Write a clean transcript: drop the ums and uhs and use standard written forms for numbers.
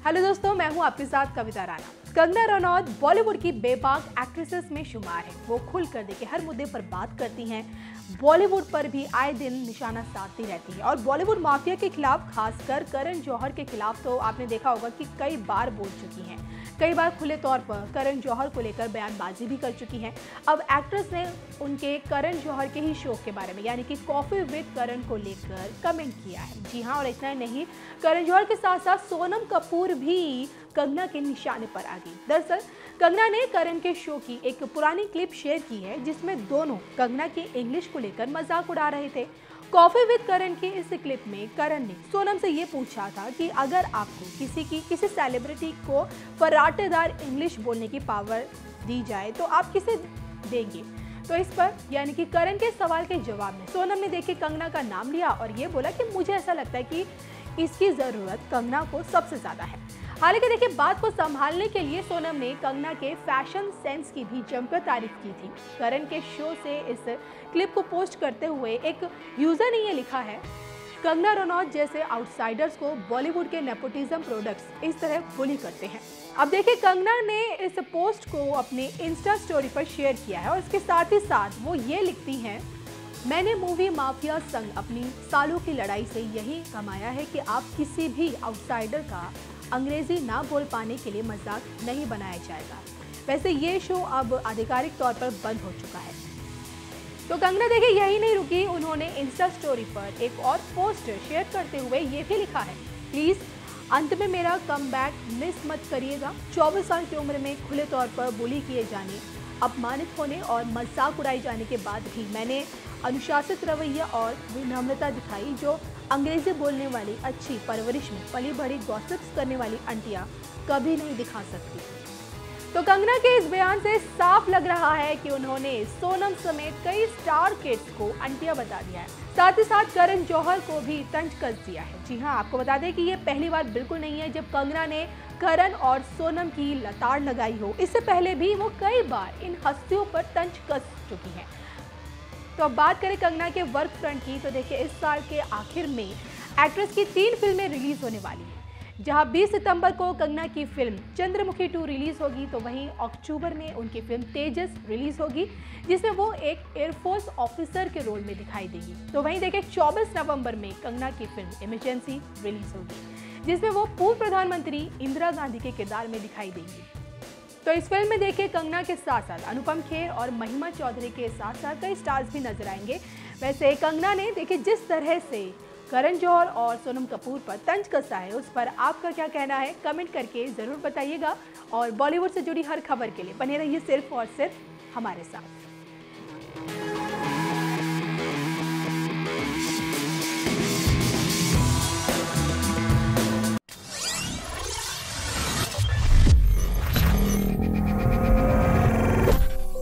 Hello दोस्तों, मैं हूं आपके साथ कविता राणा। कंगना रनौत बॉलीवुड की बेबाक एक्ट्रेसेस में शुमार है। वो खुल कर देखिए हर मुद्दे पर बात करती हैं, बॉलीवुड पर भी आए दिन निशाना साधती रहती है और बॉलीवुड माफिया के खिलाफ, खासकर करण जौहर के खिलाफ तो आपने देखा होगा कि कई बार बोल चुकी हैं। कई बार खुले तौर पर करण जौहर को लेकर बयानबाजी भी कर चुकी हैं। अब एक्ट्रेस ने उनके करण जौहर के ही शो के बारे में यानी कि कॉफी विद करण को लेकर कमेंट किया है। जी हाँ, और इतना ही नहीं, करण जौहर के साथ साथ सोनम कपूर भी कंगना के निशाने पर आ गई। दरअसल कंगना ने करण के शो की एक पुरानी क्लिप शेयर की है जिसमें दोनों कंगना की इंग्लिश को लेकर मजाक उड़ा रहे थे। कॉफी विद करण की इस क्लिप में करण ने सोनम से ये पूछा था कि अगर आपको किसी सेलिब्रिटी को फर्राटेदार इंग्लिश बोलने की पावर दी जाए तो आप किसे देंगे। तो इस पर यानी कि करण के सवाल के जवाब में सोनम ने देखिए कंगना का नाम लिया और ये बोला कि मुझे ऐसा लगता है कि इसकी जरूरत कंगना को सबसे ज्यादा है। हालांकि देखिए बात को संभालने के लिए सोनम ने कंगना के फैशन सेंस की भी जमकर तारीफ की थी। करण के शो से इस क्लिप को पोस्ट करते हुए एक यूजर ने ये लिखा है, कंगना रनौत जैसे आउटसाइडर्स को बॉलीवुड के नेपोटिज्म प्रोडक्ट्स इस तरह बुली करते हैं। अब देखिए कंगना ने इस पोस्ट को अपने इंस्टा स्टोरी पर शेयर किया है और इसके साथ ही साथ वो ये लिखती हैं, मैंने मूवी माफिया संग अपनी सालों की लड़ाई से यही कमाया है कि आप किसी भी आउटसाइडर का अंग्रेजी ना बोल पाने के लिए मजाक नहीं बनाया जाएगा। वैसे ये शो अब आधिकारिक तौर पर बंद हो चुका है। तो कंगना देखिए यही नहीं रुकी, उन्होंने इंस्टा स्टोरी पर एक और पोस्ट शेयर करते हुए ये भी लिखा है, प्लीज अंत में मेरा कमबैक मिस मत करिएगा। 24 साल की उम्र में खुले तौर पर बुली किए जाने, अपमानित होने और मजाक उड़ाए जाने के बाद भी मैंने अनुशासित रवैया और विनम्रता दिखाई जो अंग्रेजी बोलने वाली अच्छी परवरिश में पली बड़ी गॉसिप्स करने वाली आंटियां कभी नहीं दिखा सकती। तो कंगना के इस बयान से साफ लग रहा है कि उन्होंने सोनम समेत कई स्टार किड्स को आंटियां बता दिया है। साथ ही साथ करण जौहर को भी तंज कस दिया है। जी हाँ, आपको बता दें कि ये पहली बार बिल्कुल नहीं है जब कंगना ने करण और सोनम की लताड़ लगाई हो। इससे पहले भी वो कई बार इन हस्तियों पर तंज कस चुकी हैं। तो अब बात करें कंगना के वर्क फ्रंट की, तो देखिए इस साल के आखिर में एक्ट्रेस की 3 फिल्में रिलीज होने वाली हैं। जहां 20 सितंबर को कंगना की फिल्म चंद्रमुखी 2 रिलीज होगी, तो वहीं अक्टूबर में उनकी फिल्म तेजस रिलीज होगी जिसमें वो एक एयरफोर्स ऑफिसर के रोल में दिखाई देगी। तो वहीं देखिए 24 नवंबर में कंगना की फिल्म इमरजेंसी रिलीज होगी जिसमें वो पूर्व प्रधानमंत्री इंदिरा गांधी के किरदार में दिखाई देंगी। तो इस फिल्म में देखिए कंगना के साथ साथ अनुपम खेर और महिमा चौधरी के साथ साथ कई स्टार्स भी नजर आएंगे। वैसे कंगना ने देखिए जिस तरह से करण जौहर और सोनम कपूर पर तंज कसा है, उस पर आपका क्या कहना है, कमेंट करके जरूर बताइएगा। और बॉलीवुड से जुड़ी हर खबर के लिए बने रहिए सिर्फ और सिर्फ हमारे साथ।